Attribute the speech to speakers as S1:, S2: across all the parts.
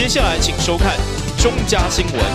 S1: 接下来请收看中嘉新闻。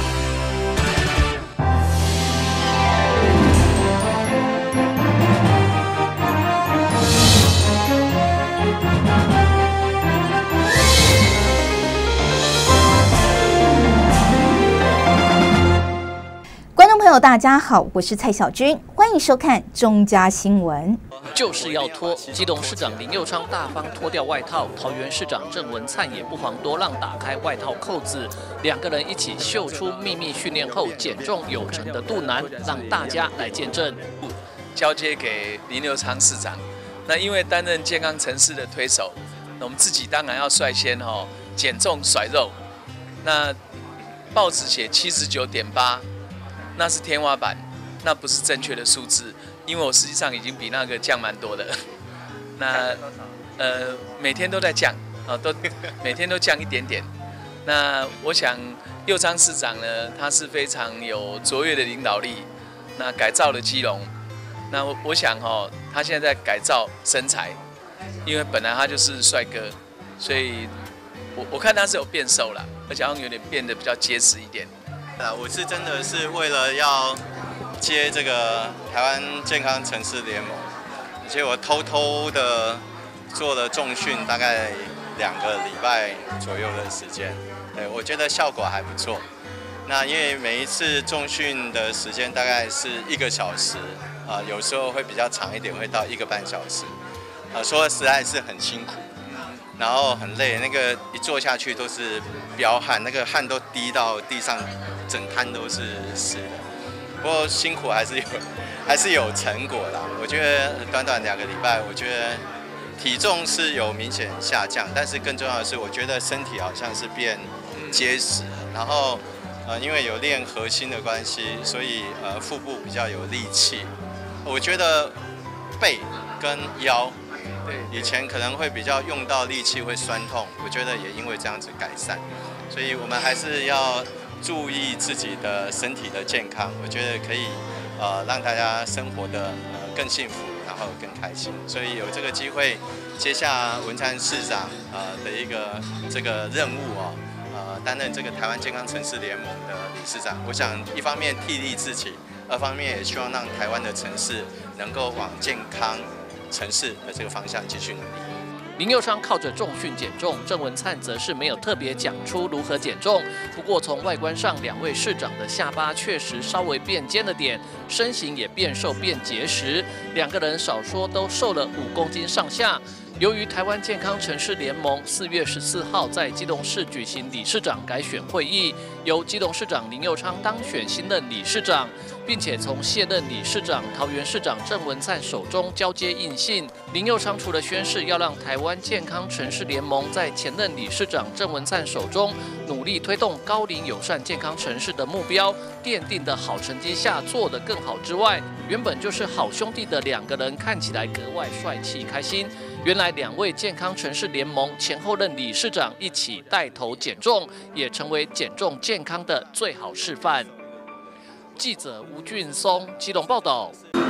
S2: 观众朋友，大家好，我是蔡小军，欢迎收看中嘉新闻。
S3: 就是要脱，基隆市长林右昌大方脱掉外套，桃园市长郑文灿也不遑多让，打开外套扣子，两个人一起秀出秘密训练后减重有成的肚腩，让大家来见证。
S4: 交接给林右昌市长，那因为担任健康城市的推手，那我们自己当然要率先减重甩肉。那报纸写79.8，那是天花板，那不是正确的数字。因为我实际上已经比那个降蛮多的，那每天都在降每天都降一点点。那我想右昌市长呢，他是非常有卓越的领导力，那改造了基隆。那我想他现在在改造身材，因为本来他就是帅哥，所以我看他是有变瘦了，而且好像有点变得比较结实一点。
S5: 我是真的是为了要接这个台湾健康城市联盟，而且我偷偷的做了重训，大概2个礼拜左右的时间，我觉得效果还不错。那因为每一次重训的时间大概是1个小时，有时候会比较长一点，会到1个半小时，说实在是很辛苦，然后很累，那个一坐下去都是飙汗，那个汗都滴到地上，整滩都是湿的。不过辛苦还是有成果啦。我觉得短短2个礼拜，我觉得体重是有明显下降，但是更重要的是，我觉得身体好像是变结实，然后因为有练核心的关系，所以腹部比较有力气。我觉得背跟腰，以前可能会比较用到力气会酸痛，我觉得也因为这样子改善，所以我们还是要注意自己的身体的健康，我觉得可以让大家生活的更幸福，然后更开心。所以有这个机会接下文灿市长的这个任务担任这个台湾健康城市联盟的理事长。我想一方面替励自己，2方面也希望让台湾的城市能够往健康城市的这个方向继续努力。
S3: 林右昌靠着重训减重，郑文灿则是没有特别讲出如何减重。不过从外观上，两位市长的下巴确实稍微变尖了点，身形也变瘦变结实，两个人少说都瘦了5公斤上下。由于台湾健康城市联盟4月14号在基隆市举行理事长改选会议，由基隆市长林右昌当选新任理事长，并且从卸任理事长桃园市长郑文灿手中交接印信。林右昌除了宣誓要让台湾健康城市联盟在前任理事长郑文灿手中努力推动高龄友善健康城市的目标，奠定的好成绩下做得更好之外，原本就是好兄弟的两个人看起来格外帅气开心。原来2位健康城市联盟前后任理事长一起带头减重，也成为减重健康的最好示范。记者吴俊松基隆报道。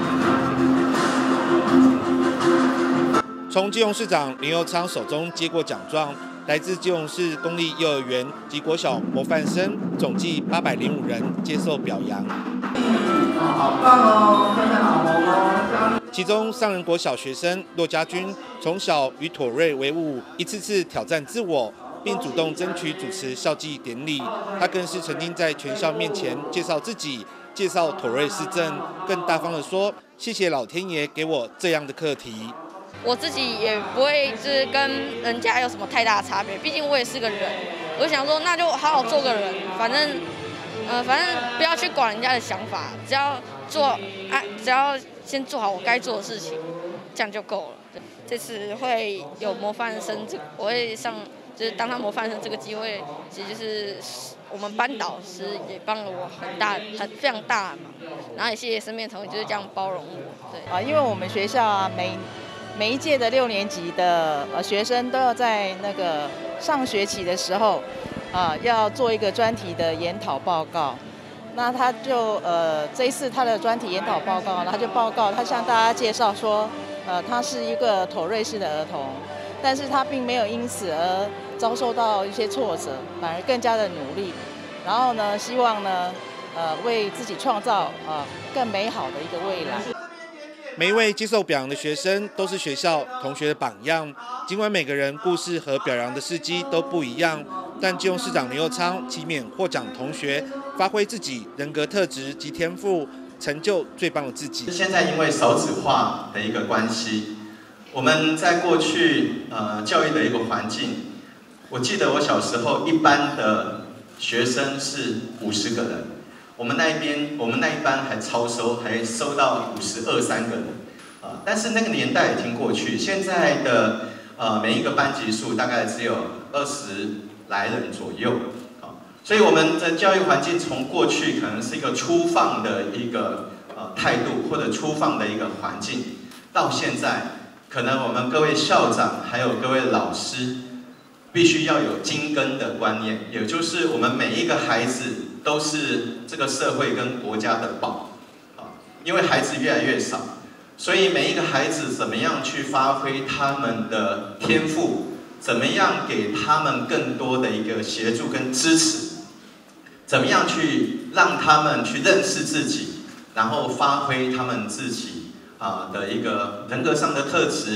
S6: 从基隆市长林右昌手中接过奖状，来自基隆市公立幼儿园及国小模范生总计805人接受表扬。
S7: 好棒哦，非常好哦。
S6: 其中上人国小学生骆家军从小与妥瑞为伍，一次次挑战自我，并主动争取主持校际典礼。他更是曾经在全校面前介绍自己，介绍妥瑞市政，更大方地说：“谢谢老天爷给我这样的课题。”
S8: 我自己也不会就是跟人家有什么太大的差别，毕竟我也是个人。我想说，那就好好做个人，反正不要去管人家的想法，只要先做好我该做的事情，这样就够了。这次会有模范生，我会上就是当他模范生这个机会，其实就是我们班导师也帮了我非常大的忙，然后也谢谢身边同学就是这样包容我。对
S9: 因为我们学校每一届的6年级的学生都要在那个上学期的时候要做一个专题的研讨报告。那他就这一次他的专题研讨报告，他就报告他向大家介绍说，他是一个妥瑞氏的儿童，但是他并没有因此而遭受到一些挫折，反而更加的努力。然后呢，希望呢，为自己创造更美好的一个未来。
S6: 每一位接受表扬的学生都是学校同学的榜样。尽管每个人故事和表扬的事迹都不一样，但基隆市长林右昌期勉获奖同学发挥自己人格特质及天赋，成就最棒的自己。
S10: 现在因为少子化的一个关系，我们在过去教育的一个环境，我记得我小时候一班的学生是50个人，我们那一班还超收，还收到52、53个人，但是那个年代已经过去，现在的每一个班级数大概只有20来人左右，所以我们的教育环境从过去可能是一个粗放的一个态度或者粗放的一个环境，到现在可能我们各位校长还有各位老师必须要有精耕的观念，也就是我们每一个孩子都是这个社会跟国家的宝，因为孩子越来越少，所以每一个孩子怎么样去发挥他们的天赋，怎么样给他们更多的一个协助跟支持，怎么样去让他们去认识自己，然后发挥他们自己的一个人格上的特质。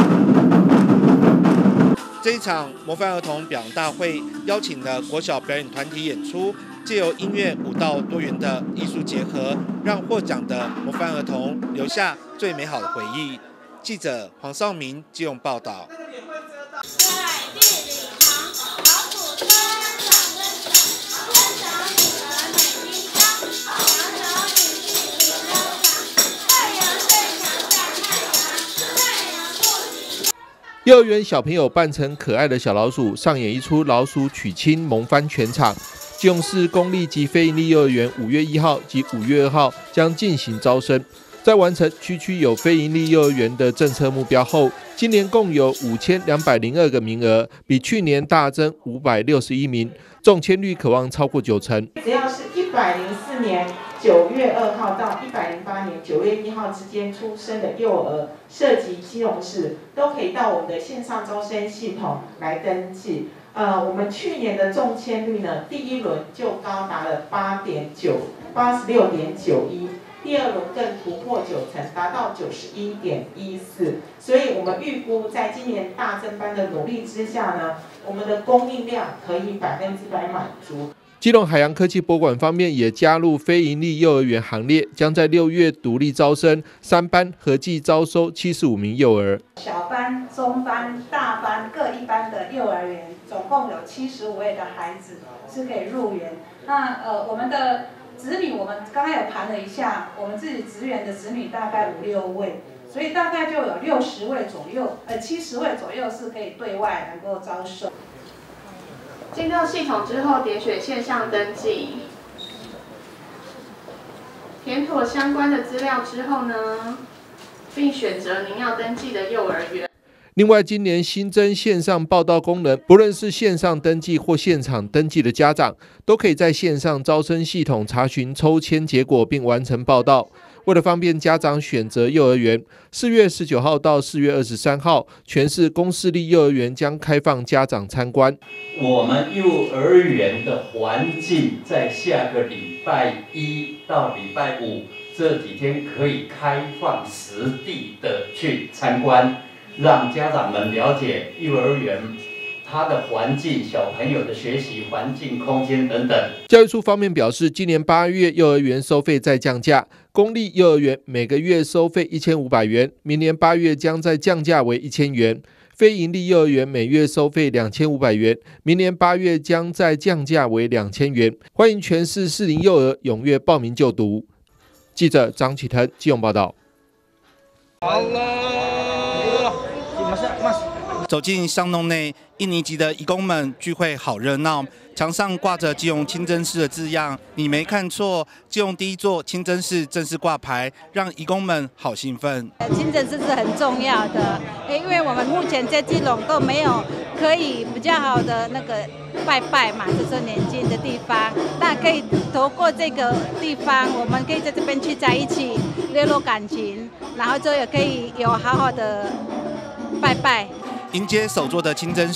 S6: 这一场模范儿童表扬大会邀请了国小表演团体演出，借由音乐、舞蹈多元的艺术结合，让获奖的模范儿童留下最美好的回忆。记者黄少明基隆报道。
S11: 幼儿园小朋友扮成可爱的小老鼠，上演一出老鼠娶亲，萌翻全场。基隆市公立及非营利幼儿园5月1号及5月2号将进行招生。在完成区区有非营利幼儿园的政策目标后，今年共有5202个名额，比去年大增561名，中签率可望超过90%。
S12: 只要是104年9月2号到108年9月1号之间出生的幼儿，涉及基隆市，都可以到我们的线上招生系统来登记。我们去年的中签率呢，第一轮就高达了86.91%。第二轮更突破90%，达到91.14%。所以我们预估，在今年大增班的努力之下呢，我们的供应量可以100%满足。
S11: 基隆海洋科技博物馆方面也加入非营利幼儿园行列，将在6月独立招生，3班合计招收75名幼儿。
S13: 小班、中班、大班各一班的幼儿园，总共有75位的孩子是可以入园。那我们的子女，我们刚才有盘了一下，我们自己职员的子女大概5、6位，所以大概就有60位左右，70位左右是可以对外能够招收。
S14: 进到系统之后，点选线上登记，填妥相关的资料之后呢，并选择您要登记的幼儿园。
S11: 另外，今年新增线上报到功能，不论是线上登记或现场登记的家长，都可以在线上招生系统查询抽签结果并完成报到。为了方便家长选择幼儿园，4月19号到4月23号，全市公私立幼儿园将开放家长参观。
S15: 我们幼儿园的环境在下个礼拜1到礼拜5这几天可以开放实地的去参观，让家长们了解幼儿园它的环境、小朋友的学习环境、空间等等。
S11: 教育处方面表示，今年8月幼儿园收费再降价，公立幼儿园每个月收费1500元，明年8月将再降价为1000元；非营利幼儿园每月收费2500元，明年8月将再降价为2000元。欢迎全市适龄幼儿踊跃报名就读。记者张启腾基隆报道。
S6: 走进巷弄内，印尼籍的移工们聚会好热闹，墙上挂着基隆清真寺的字样。你没看错，基隆第一座清真寺正式挂牌，让移工们好兴奋。
S16: 清真寺是很重要的，因为我们目前在基隆都没有可以比较好的那个拜拜嘛，就是年轻的地方。那可以透过这个地方，我们可以在这边聚在一起联络感情，然后就也可以有好好的拜拜。
S6: 迎接首座的清真寺，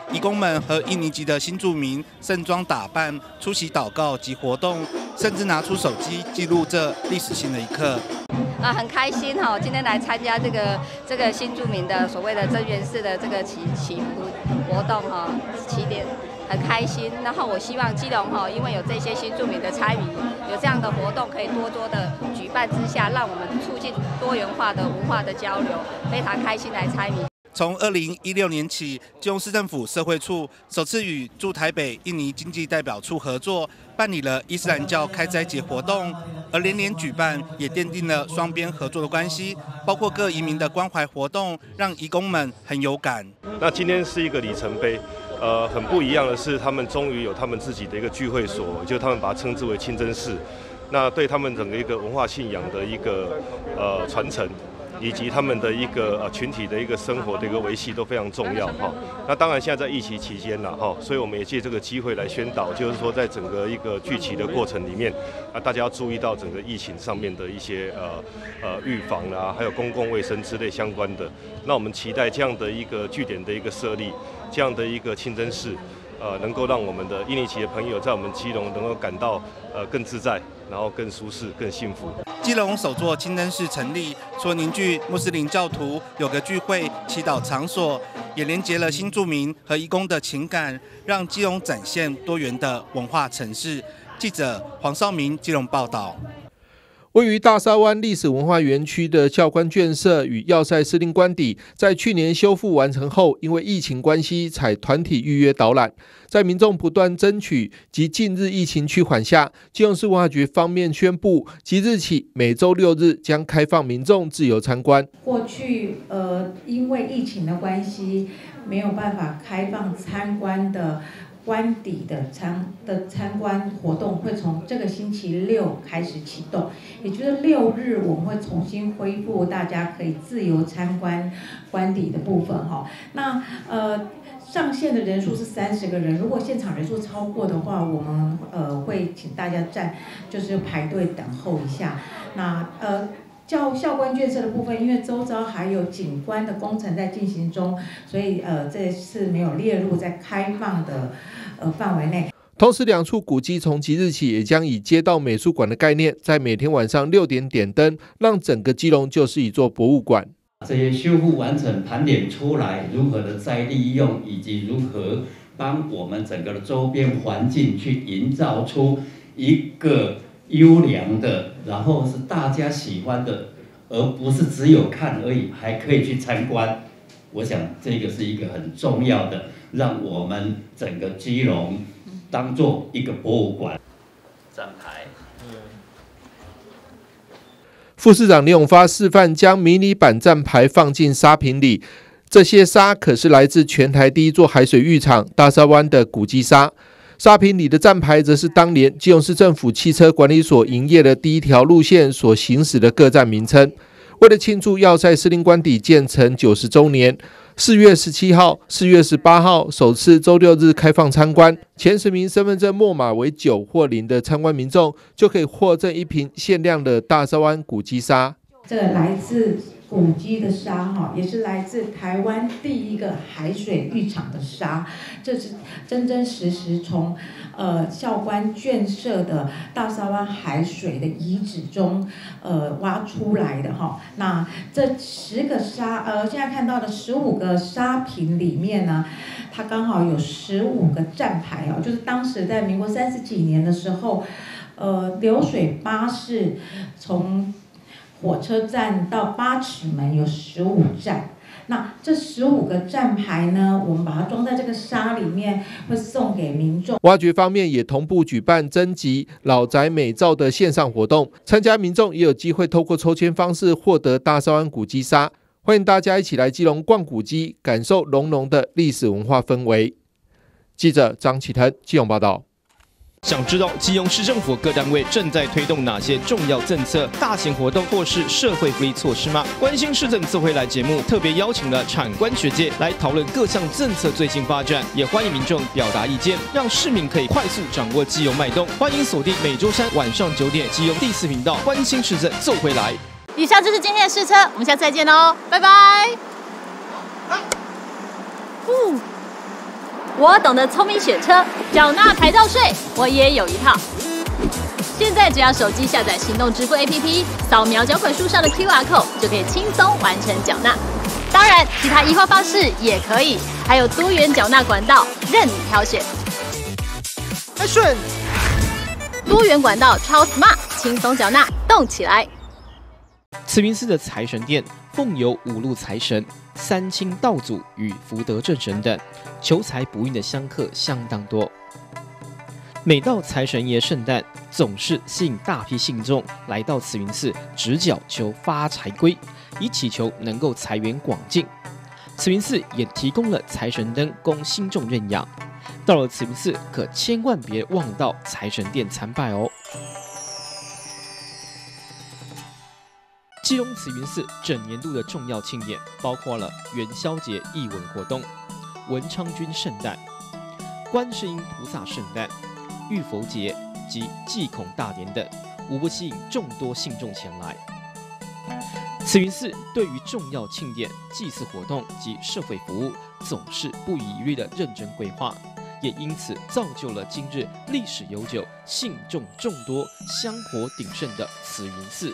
S6: 移工们和印尼籍的新住民盛装打扮，出席祷告及活动，甚至拿出手机记录这历史性的一刻。
S17: 很开心哈，今天来参加这个新住民的所谓的增援式的这个祈福活动哈，起点很开心。然后我希望基隆哈，因为有这些新住民的参与，有这样的活动可以多多的举办之下，让我们促进多元化的文化的交流，非常开心来参与。
S6: 从2016年起，基隆市政府社会处首次与驻台北印尼经济代表处合作，办理了伊斯兰教开斋节活动，而连年举办也奠定了双边合作的关系，包括各移民的关怀活动，让移工们很有感。
S18: 那今天是一个里程碑。很不一样的是，他们终于有他们自己的一个聚会所，就他们把它称之为清真寺。那对他们整个一个文化信仰的一个传承，以及他们的一个群体的一个生活的一个维系都非常重要哈。那当然现在在疫情期间了哈，所以我们也借这个机会来宣导，就是说在整个一个聚集的过程里面，大家要注意到整个疫情上面的一些预防啊，还有公共卫生之类相关的。那我们期待这样的一个据点的一个设立，这样的一个清真寺，能够让我们的印尼籍的朋友在我们基隆能够感到更自在，然后更舒适、更幸福。
S6: 基隆首座清真寺成立，除了凝聚穆斯林教徒有个聚会祈祷场所，也连结了新住民和移工的情感，让基隆展现多元的文化城市。记者黄少明基隆报道。
S11: 位于大沙湾历史文化园区的教官眷舍与要塞司令官邸，在去年修复完成后，因为疫情关系，采团体预约导览。在民众不断争取及近日疫情趋缓下，基隆市文化局方面宣布，即日起每周6日将开放民众自由参观。
S12: 过去因为疫情的关系，没有办法开放参观的官邸的参观活动会从这个星期6开始启动，也就是6日我们会重新恢复大家可以自由参观官邸的部分哈。那上限的人数是30个人，如果现场人数超过的话，我们会请大家就是排队等候一下。那校官眷舍的部分，因为周遭还有景观的工程在进行中，所以这次没有列入在开放的范围内。
S11: 同时，两处古迹从即日起也将以街道美术馆的概念，在每天晚上6点点灯，让整个基隆就是一座博物馆。
S15: 这些修复完成盘点出来，如何的再利用，以及如何帮我们整个的周边环境去营造出一个优良的，然后是大家喜欢的，而不是只有看而已，还可以去参观。我想这个是一个很重要的，让我们整个基隆当做一个博物馆。站牌。
S11: 副市长林永发示范将迷你版站牌放进沙瓶里，这些沙可是来自全台第一座海水浴场大沙湾的古迹沙。沙瓶里的站牌则是当年基隆市政府汽车管理所营业的第一条路线所行驶的各站名称。为了庆祝要塞司令官邸建成90周年，4月17号、4月18号首次周6日开放参观，前10名身份证末码为9或0的参观民众就可以获赠一瓶限量的大沙湾古迹沙。
S12: 这个来自古迹的沙哈，也是来自台湾第一个海水浴场的沙，这是真真实实从校官眷舍的大沙湾海水的遗址中挖出来的哈。那这10个沙现在看到的15个沙瓶里面呢，它刚好有15个站牌哦，就是当时在民国30几年的时候，流水巴士从火车站到8尺门有15站，那这15个站牌呢，我们把它装在这个沙里面，会送给民众。
S11: 挖掘方面也同步举办征集老宅美照的线上活动，参加民众也有机会透过抽签方式获得大沙湾古迹沙。欢迎大家一起来基隆逛古迹，感受浓浓的历史文化氛围。记者张启腾基隆报道。
S1: 想知道基隆市政府各单位正在推动哪些重要政策、大型活动或是社会福利措施吗？关心市政自会来节目特别邀请了产官学界来讨论各项政策最新发展，也欢迎民众表达意见，让市民可以快速掌握基隆脉动。欢迎锁定每周3晚上9点基隆第4频道，关心市政奏回来。
S19: 以上就是今天的试车，我们下次再见喽，拜拜。 我懂得聪明选车，缴纳牌照税我也有一套。现在只要手机下载行动支付 APP， 扫描缴款书上的 QR code 就可以轻松完成缴纳。当然，其他移花方式也可以，还有多元缴纳管道任你挑选。
S1: 顺，
S19: 多元管道超 smart， 轻松缴纳，动起来。
S1: 慈云寺的财神殿奉有五路财神、三清道祖与福德正神等，求财不孕的香客相当多。每到财神爷圣诞，总是吸引大批信众来到慈云寺直角求发财龟，以祈求能够财源广进。慈云寺也提供了财神灯供信众认养。到了慈云寺，可千万别忘到财神殿参拜哦。基隆慈云寺整年度的重要庆典包括了元宵节艺文活动、文昌君圣诞、观世音菩萨圣诞、浴佛节及祭孔大典等，无不吸引众多信众前来。慈云寺对于重要庆典、祭祀活动及社会服务，总是不遗余力的认真规划，也因此造就了今日历史悠久、信众众多、香火鼎盛的慈云寺。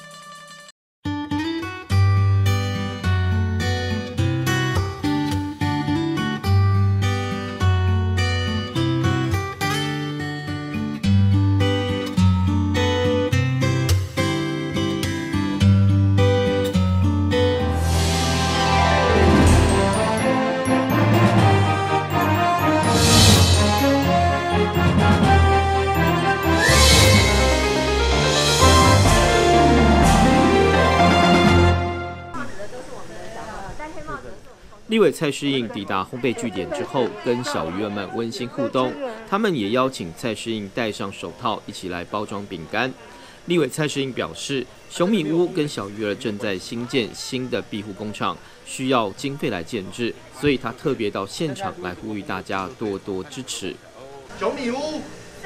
S1: 立委蔡适应抵达烘焙据点之后，跟小鱼儿们温馨互动，他们也邀请蔡适应戴上手套，一起来包装饼干。立委蔡适应表示，熊米屋跟小鱼儿正在新建新的庇护工厂，需要经费来建制，所以他特别到现场来呼吁大家多多支持。
S20: 熊米屋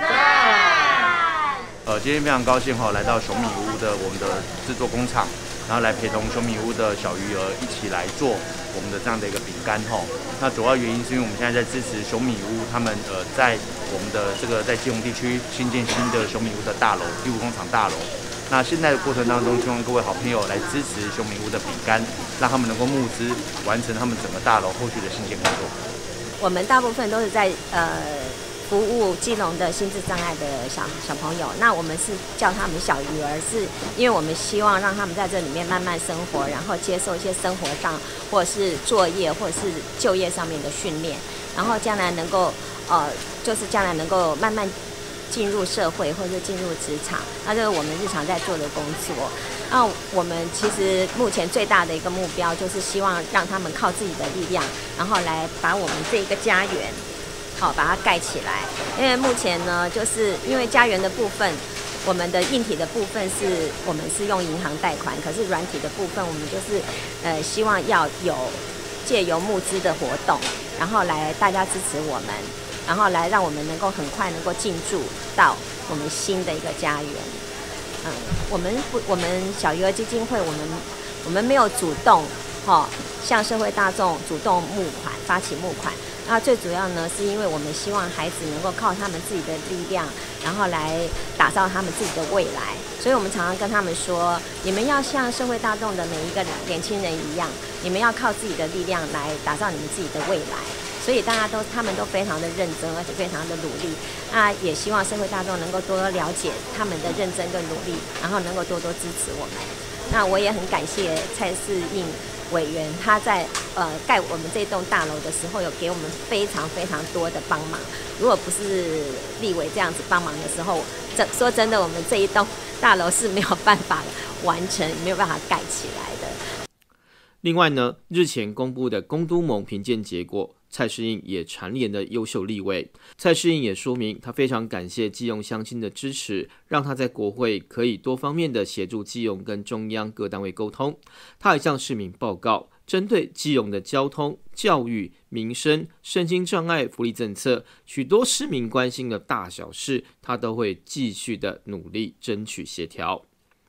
S20: 今天非常高兴来到熊米屋的我们的制作工厂，然后来陪同熊米屋的小鱼儿一起来做我们的这样的一个饼干那主要原因是因为我们现在在支持熊米屋他们在我们的这个在基隆地区新建新的熊米屋的大楼庇护工厂大楼。那现在的过程当中，希望各位好朋友来支持熊米屋的饼干，让他们能够募资完成他们整个大楼后续的新建工作。
S21: 我们大部分都是在服务基隆的心智障碍的小朋友，那我们是叫他们小鱼儿，是因为我们希望让他们在这里面慢慢生活，然后接受一些生活上或者是作业或者是就业上面的训练，然后将来能够就是将来能够慢慢进入社会或者进入职场，那这是我们日常在做的工作。那我们其实目前最大的一个目标就是希望让他们靠自己的力量，然后来把我们这一个家园把它盖起来。因为目前呢，就是因为家园的部分，我们的硬体的部分是我们是用银行贷款，可是软体的部分我们就是希望要有借由募资的活动，然后来大家支持我们，然后来让我们能够很快能够进驻到我们新的一个家园。我们小鱼儿基金会，我们没有主动向社会大众主动发起募款。那最主要呢，是因为我们希望孩子能够靠他们自己的力量，然后来打造他们自己的未来。所以我们常常跟他们说，你们要像社会大众的每一个年轻人一样，你们要靠自己的力量来打造你们自己的未来。所以他们都非常的认真，而且非常的努力。那也希望社会大众能够多多了解他们的认真跟努力，然后能够多多支持我们。那我也很感谢蔡适应委员，他在盖我们这栋大楼的时候，有给我们非常非常多的帮忙。如果不是立委这样子帮忙的时候，说真的，我们这一栋大楼是没有办法完成，没有办法盖起来的。
S1: 另外呢，日前公布的公都盟评鉴结果，蔡适应也蝉联了优秀立委。蔡适应也说明，他非常感谢基隆乡亲的支持，让他在国会可以多方面的协助基隆跟中央各单位沟通。他还向市民报告，针对基隆的交通、教育、民生、身心障碍福利政策，许多市民关心的大小事，他都会继续的努力争取协调。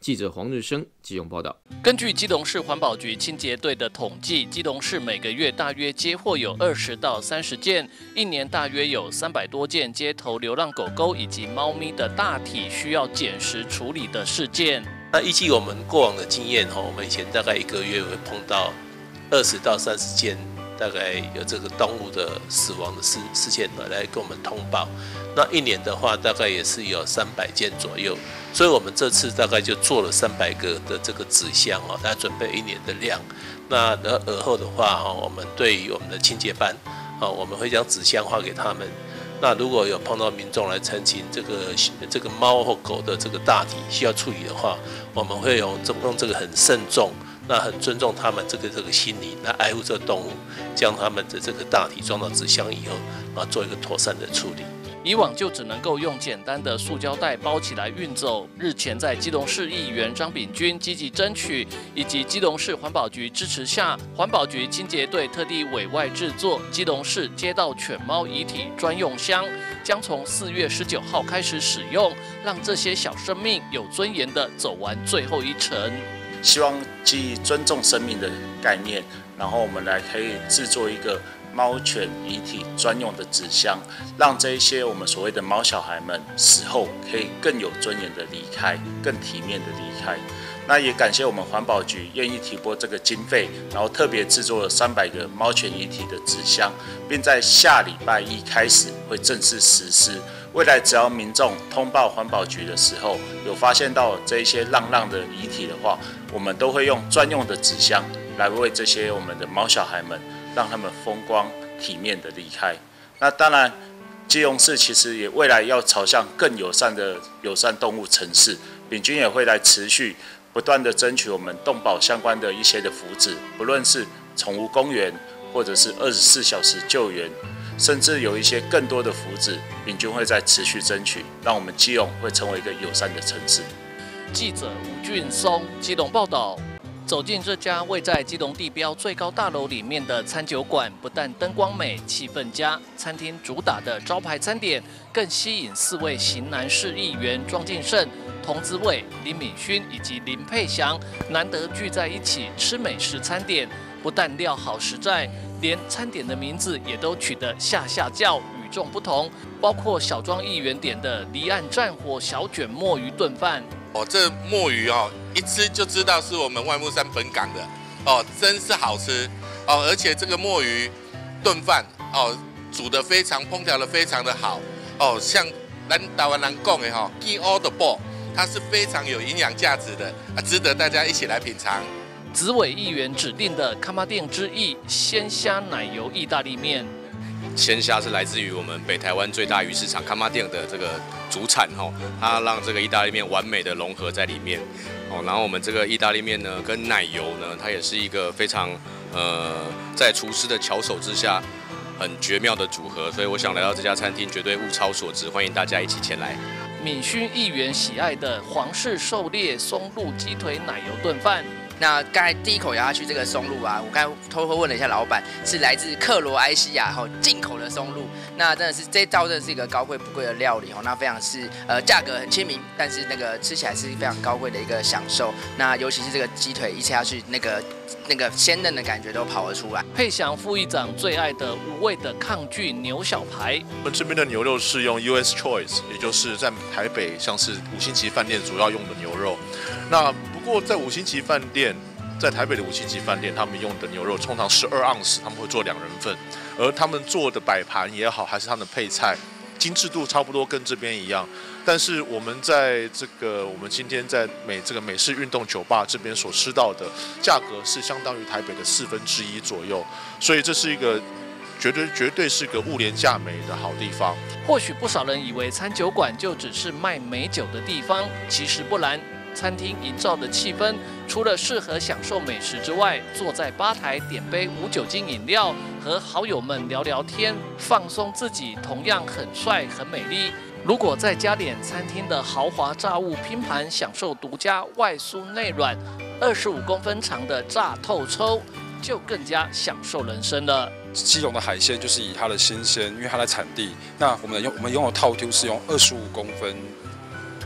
S1: 记者黄日升基隆报道。
S3: 根据基隆市环保局清洁队的统计，基隆市每个月大约接获有20到30件，一年大约有300多件街头流浪狗狗以及猫咪的大体需要捡拾处理的事件。
S2: 那依据我们过往的经验，我们以前大概1个月会碰到20到30件，大概有这个动物的死亡的事件来跟我们通报。那一年的话，大概也是有300件左右。所以我们这次大概就做了300个的这个纸箱来准备1年的量。那而后的话我们对于我们的清洁班我们会将纸箱发给他们。那如果有碰到民众来陈情这个猫或狗的这个大体需要处理的话，我们会用这个很慎重，那很尊重他们这个心理来爱护这个动物，将他们的这个大体装到纸箱以后做一个妥善的处理。
S3: 以往就只能够用简单的塑胶袋包起来运走。日前在基隆市议员张炳君积极争取，以及基隆市环保局支持下，环保局清洁队特地委外制作基隆市街道犬猫遗体专用箱，将从4月19号开始使用，让这些小生命有尊严地走完最后一程。
S22: 希望基于尊重生命的概念，然后我们来可以制作一个猫犬遗体专用的纸箱，让这一些我们所谓的猫小孩们死后可以更有尊严的离开，更体面的离开。那也感谢我们环保局愿意提拨这个经费，然后特别制作了300个猫犬遗体的纸箱，并在下礼拜1开始会正式实施。未来只要民众通报环保局的时候，有发现到这一些浪的遗体的话，我们都会用专用的纸箱来为这些我们的猫小孩们，让他们风光体面的离开。那当然，基隆市其实也未来要朝向更友善的友善动物城市，秉君也会来持续不断的争取我们动保相关的一些的福祉，不论是宠物公园，或者是24小时救援，甚至有一些更多的福祉，秉君会在持续争取，让我们基隆会成为一个友善的城市。
S3: 记者吴俊松基隆报道。走进这家位在基隆地标最高大楼里面的餐酒馆，不但灯光美、气氛佳，餐厅主打的招牌餐点更吸引4位型男市议员庄敬胜、童子伟、林敏勋以及林佩祥难得聚在一起吃美食餐点，不但料好实在，连餐点的名字也都取得下叫、与众不同，包括小庄议员点的离岸战火小卷墨鱼炖饭。
S23: 这墨鱼一吃就知道是我们外木山本港的真是好吃而且这个墨鱼炖饭煮得非常，烹调得非常的好像咱台湾人讲的见all the ball，它是非常有营养价值的值得大家一起来品尝。
S3: 紫委议员指定的卡玛店之意鲜虾奶油意大利面。
S24: 鲜虾是来自于我们北台湾最大鱼市场卡玛店的这个主产它让这个意大利面完美的融合在里面然后我们这个意大利面呢跟奶油呢，它也是一个非常在厨师的巧手之下很绝妙的组合，所以我想来到这家餐厅绝对物超所值，欢迎大家一起前来。
S3: 敏勋议员喜爱的皇室狩猎松露鸡腿奶油炖饭。
S25: 那刚才第一口咬下去，这个松露啊，我刚才偷偷问了一下老板，是来自克罗埃西亚进口的松露。那真的是这道真的是一个高贵不贵的料理那非常是价格很亲民，但是那个吃起来是非常高贵的一个享受。那尤其是这个鸡腿一切下去，那个鲜嫩的感觉都跑了出来。
S3: 佩祥副议长最爱的无味的抗拒牛小排。
S26: 我们这边的牛肉是用 US Choice， 也就是在台北像是5星级饭店主要用的牛肉。那不过在5星级饭店，在台北的5星级饭店，他们用的牛肉通常12盎司，他们会做2人份，而他们做的摆盘也好，还是他们的配菜，精致度差不多跟这边一样。但是我们在我们今天在美式运动酒吧这边所吃到的价格是相当于台北的1/4左右，所以这是一个绝对是个物廉价美的好地方。
S3: 或许不少人以为餐酒馆就只是卖美酒的地方，其实不然。餐厅营造的气氛，除了适合享受美食之外，坐在吧台点杯无酒精饮料，和好友们聊聊天，放松自己，同样很帅很美丽。如果再加点餐厅的豪华炸物拼盘，享受独家外酥内软、25公分长的炸透抽，就更加享受人生了。
S27: 基隆的海鲜就是以它的新鲜，因为它的产地，那我们用的套丢是用25公分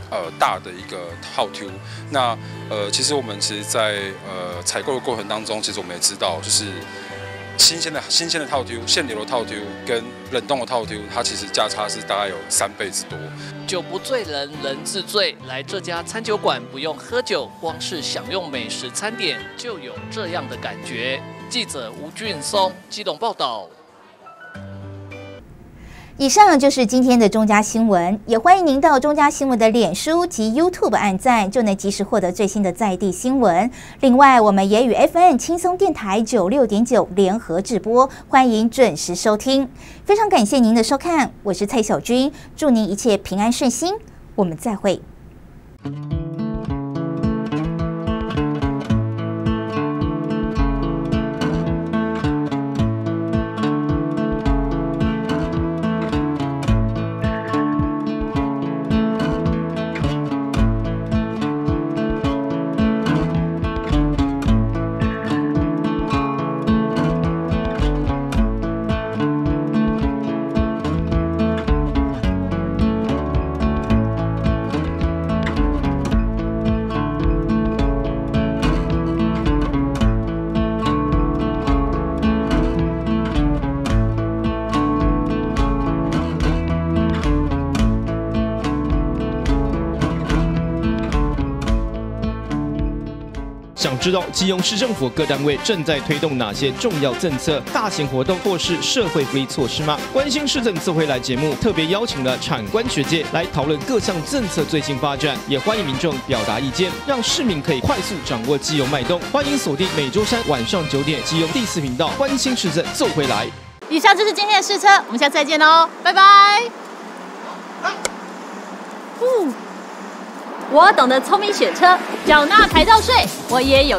S27: 大的一个套丢。那其实我们在采购的过程当中，其实我们也知道，就是新鲜的套丢、现流的套丢跟冷冻的套丢，它其实价差是大概有3倍之多。
S3: 酒不醉人人自醉，来这家餐酒馆不用喝酒，光是享用美食餐点就有这样的感觉。记者吴俊松基隆报道。
S4: 以上就是今天的中嘉新闻，也欢迎您到中嘉新闻的脸书及 YouTube 按赞，就能及时获得最新的在地新闻。另外，我们也与 FN 轻松电台96.9联合直播，欢迎准时收听。非常感谢您的收看，我是蔡小军，祝您一切平安顺心，我们再会。
S1: 想知道基隆市政府各单位正在推动哪些重要政策、大型活动或是社会福利措施吗？关心市政自会来节目特别邀请了产官学界来讨论各项政策最新发展，也欢迎民众表达意见，让市民可以快速掌握基隆脉动。欢迎锁定每周3晚上9点基隆第4频道，关心市政自会来。
S19: 以上就是今天的试车，我们下次再见喽，拜拜。我懂得聪明选车，缴纳牌照税，我也有。